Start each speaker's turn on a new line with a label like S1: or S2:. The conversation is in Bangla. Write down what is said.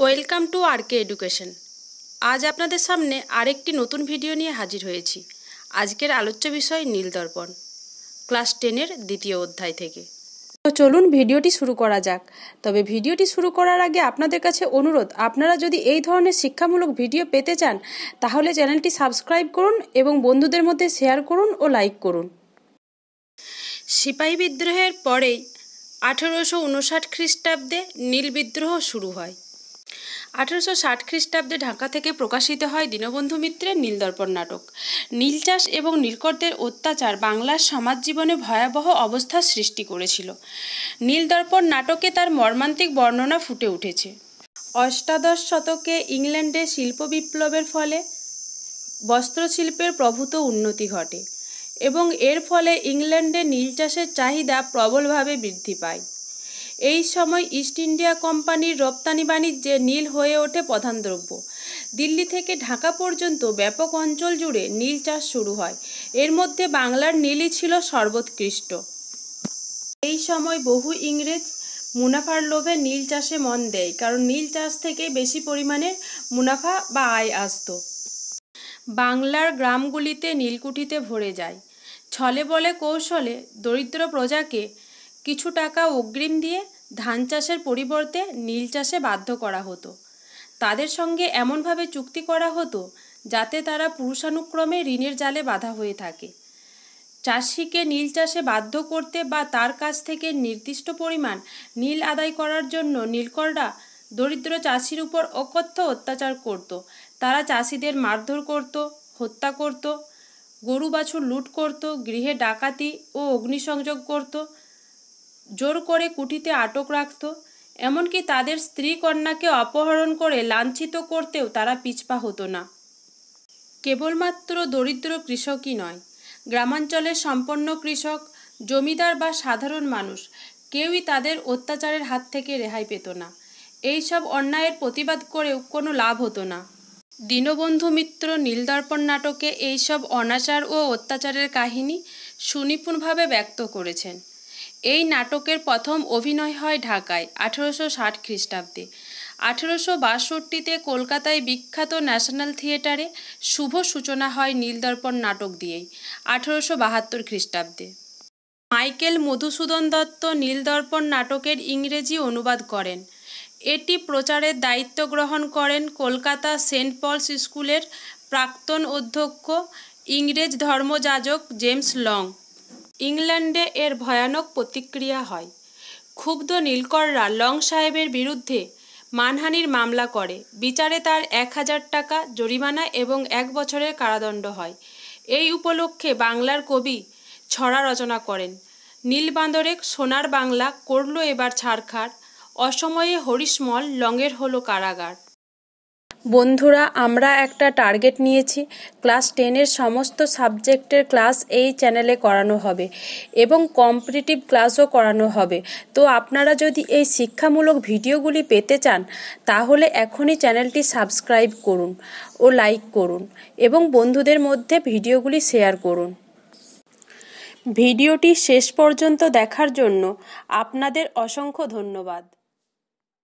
S1: Welcome to আরকে education. আজ আপনাদের সামনে আরেকটি নতুন ভিডিও নিয়ে হাজির হয়েছি। আজকের আলোচ্য বিষয় নীলদর্পণ, ক্লাস 10-এর দ্বিতীয় অধ্যায় থেকে। তো চলুন ভিডিওটি শুরু করা যাক। তবে ভিডিওটি শুরু করার আগে আপনাদের কাছে অনুরোধ, আপনারা যদি এই ধরনের শিক্ষামূলক ভিডিও পেতে চান তাহলে চ্যানেলটি সাবস্ক্রাইব করুন এবং বন্ধুদের মধ্যে শেয়ার করুন ও লাইক করুন। সিপাহী বিদ্রোহের পরেই 1859 খ্রিস্টাব্দে নীল বিদ্রোহ শুরু হয়। 1860 খ্রিস্টাব্দে ঢাকা থেকে প্রকাশিত হয় দীনবন্ধু মিত্রের নীলদর্পণ নাটক। নীল চাষ এবং নীলকরদের অত্যাচার বাংলার সমাজ জীবনে ভয়াবহ অবস্থার সৃষ্টি করেছিল। নীলদর্পণ নাটকে তার মর্মান্তিক বর্ণনা ফুটে উঠেছে। অষ্টাদশ শতকে ইংল্যান্ডে শিল্প বিপ্লবের ফলে বস্ত্রশিল্পের প্রভূত উন্নতি ঘটে এবং এর ফলে ইংল্যান্ডে নীল চাষের চাহিদা প্রবলভাবে বৃদ্ধি পায়। এই সময় ইস্ট ইন্ডিয়া কোম্পানির রপ্তানি বাণিজ্যে নীল হয়ে ওঠে প্রধান দ্রব্য। দিল্লি থেকে ঢাকা পর্যন্ত ব্যাপক অঞ্চল জুড়ে নীল চাষ শুরু হয়। এর মধ্যে বাংলার নীলই ছিল সর্বোৎকৃষ্ট। এই সময় বহু ইংরেজ মুনাফার লোভে নীল চাষে মন দেয়, কারণ নীল চাষ থেকে বেশি পরিমাণে মুনাফা বা আয় আসত। বাংলার গ্রামগুলিতে নীলকুঠিতে ভরে যায়। ছলে বলে কৌশলে দরিদ্র প্রজাকে কিছু টাকা অগ্রিম দিয়ে ধান চাষের পরিবর্তে নীল চাষে বাধ্য করা হতো। তাদের সঙ্গে এমনভাবে চুক্তি করা হতো যাতে তারা পুরুষানুক্রমে ঋণের জালে বাঁধা হয়ে থাকে। চাষিকে নীল চাষে বাধ্য করতে বা তার কাছ থেকে নির্দিষ্ট পরিমাণ নীল আদায় করার জন্য নীলকররা দরিদ্র চাষির উপর অকথ্য অত্যাচার করত। তারা চাষিদের মারধর করত, হত্যা করত, গরু বাছুর লুট করত, গৃহে ডাকাতি ও অগ্নিসংযোগ করত, জোর করে কুঠিতে আটক রাখত, এমনকি তাদের স্ত্রী কন্যাকে অপহরণ করে লাঞ্ছিত করতেও তারা পিছপা হতো না। কেবলমাত্র দরিদ্র কৃষকই নয়, গ্রামাঞ্চলের সম্পন্ন কৃষক, জমিদার বা সাধারণ মানুষ কেউই তাদের অত্যাচারের হাত থেকে রেহাই পেত না। এই সব অন্যায়ের প্রতিবাদ করেও কোনো লাভ হতো না। দীনবন্ধু মিত্র নীলদর্পণ নাটকে এইসব অনাচার ও অত্যাচারের কাহিনী সুনিপুণভাবে ব্যক্ত করেছেন। এই নাটকের প্রথম অভিনয় হয় ঢাকায় 1860 খ্রিস্টাব্দে। 1862-তে কলকাতায় বিখ্যাত ন্যাশনাল থিয়েটারে শুভ সূচনা হয় নীলদর্পণ নাটক দিয়েই 1872 খ্রিস্টাব্দে। মাইকেল মধুসূদন দত্ত নীলদর্পণ নাটকের ইংরেজি অনুবাদ করেন। এটি প্রচারের দায়িত্ব গ্রহণ করেন কলকাতা সেন্ট পলস স্কুলের প্রাক্তন অধ্যক্ষ ইংরেজ ধর্মযাজক জেমস লং। ইংল্যান্ডে এর ভয়ানক প্রতিক্রিয়া হয়। ক্ষুব্ধ নীলকররা লং সাহেবের বিরুদ্ধে মানহানির মামলা করে। বিচারে তার 1000 টাকা জরিমানা এবং 1 বছরের কারাদণ্ড হয়। এই উপলক্ষে বাংলার কবি ছড়া রচনা করেন। নীলবাঁদরে সোনার বাংলা করল এবার ছাড়খাড়, অসময়ে হরিশমল লংয়ের হলো কারাগার। বন্ধুরা, আমরা একটা টার্গেট নিয়েছি, ক্লাস 10-এর সমস্ত সাবজেক্টের ক্লাস এই চ্যানেলে করানো হবে এবং কম্পিটিটিভ ক্লাসও করানো হবে। তো আপনারা যদি এই শিক্ষামূলক ভিডিওগুলি পেতে চান তাহলে এখনই চ্যানেলটি সাবস্ক্রাইব করুন ও লাইক করুন এবং বন্ধুদের মধ্যে ভিডিওগুলি শেয়ার করুন। ভিডিওটি শেষ পর্যন্ত দেখার জন্য আপনাদের অসংখ্য ধন্যবাদ।